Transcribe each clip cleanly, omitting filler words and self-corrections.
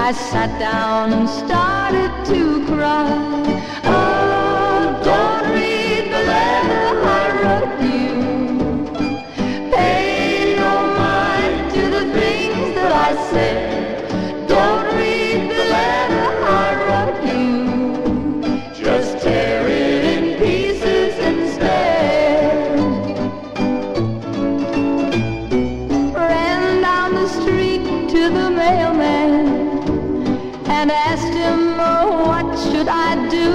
I sat down and started to cry. Oh, don't read the letter I wrote you. Pay no mind to the things that I said. Don't read the letter I wrote you. Just tear it in pieces instead. Ran down the street to the mailman and asked him, oh, what should I do?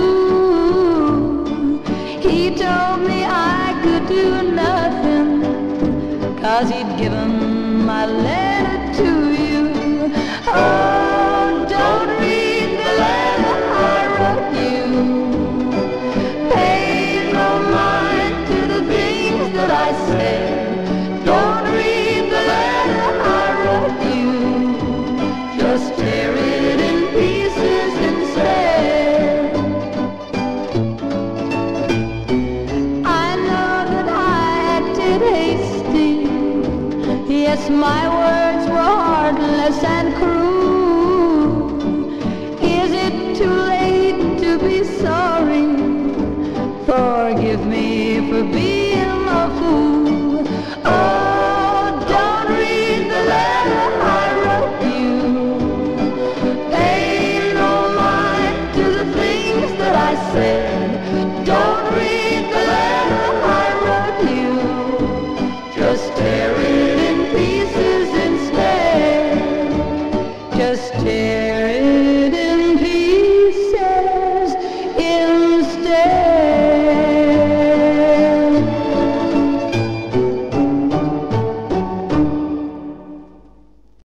He told me I could do nothing, 'cause he'd given my letter to you. Oh, don't read the letter I wrote you. Pay no mind to the things that I said. Don't read the letter I wrote you. Just tear it in pieces instead. I know that I acted hasty. Yes, my words were heartless and cruel. Is it too late to be sorry? Forgive me for being a fool. Oh, don't read the letter I wrote you. Pay no mind to the things that I said.